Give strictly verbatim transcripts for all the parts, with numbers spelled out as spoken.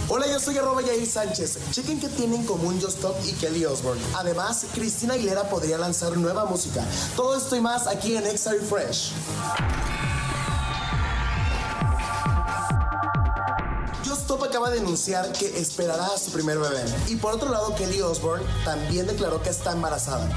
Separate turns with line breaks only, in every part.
Hola, yo soy arroba Yair Sánchez. Chequen qué tienen en común Just Stop y Kelly Osbourne. Además, Cristina Aguilera podría lanzar nueva música. Todo esto y más aquí en Exa Refresh. Just Stop acaba de anunciar que esperará a su primer bebé. Y por otro lado, Kelly Osbourne también declaró que está embarazada.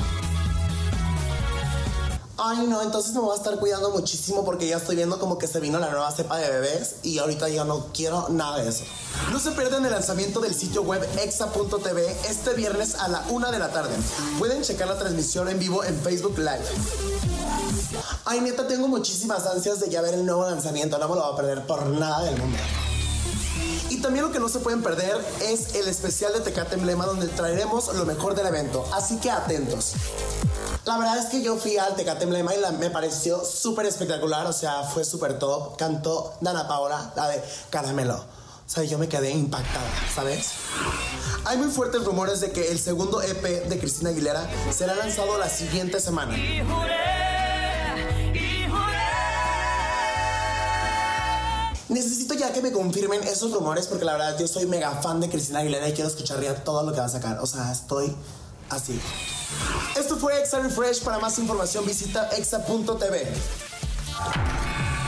Ay, no, entonces me voy a estar cuidando muchísimo porque ya estoy viendo como que se vino la nueva cepa de bebés y ahorita yo no quiero nada de eso. No se pierdan el lanzamiento del sitio web exa punto t v este viernes a la una de la tarde. Pueden checar la transmisión en vivo en Facebook Live. Ay, neta, tengo muchísimas ansias de ya ver el nuevo lanzamiento. No me lo voy a perder por nada del mundo. Y también lo que no se pueden perder es el especial de Tecate Emblema, donde traeremos lo mejor del evento. Así que atentos. La verdad es que yo fui al Tecate Emblema y la, me pareció súper espectacular. O sea, fue súper top. Cantó Dana Paola, la de Caramelo. O sea, yo me quedé impactada, ¿sabes? Hay muy fuertes rumores de que el segundo E P de Cristina Aguilera será lanzado la siguiente semana. Necesito ya que me confirmen esos rumores porque la verdad yo soy mega fan de Cristina Aguilera y quiero escuchar ya todo lo que va a sacar. O sea, estoy así. Esto fue Exa Refresh. Para más información visita exa punto t v.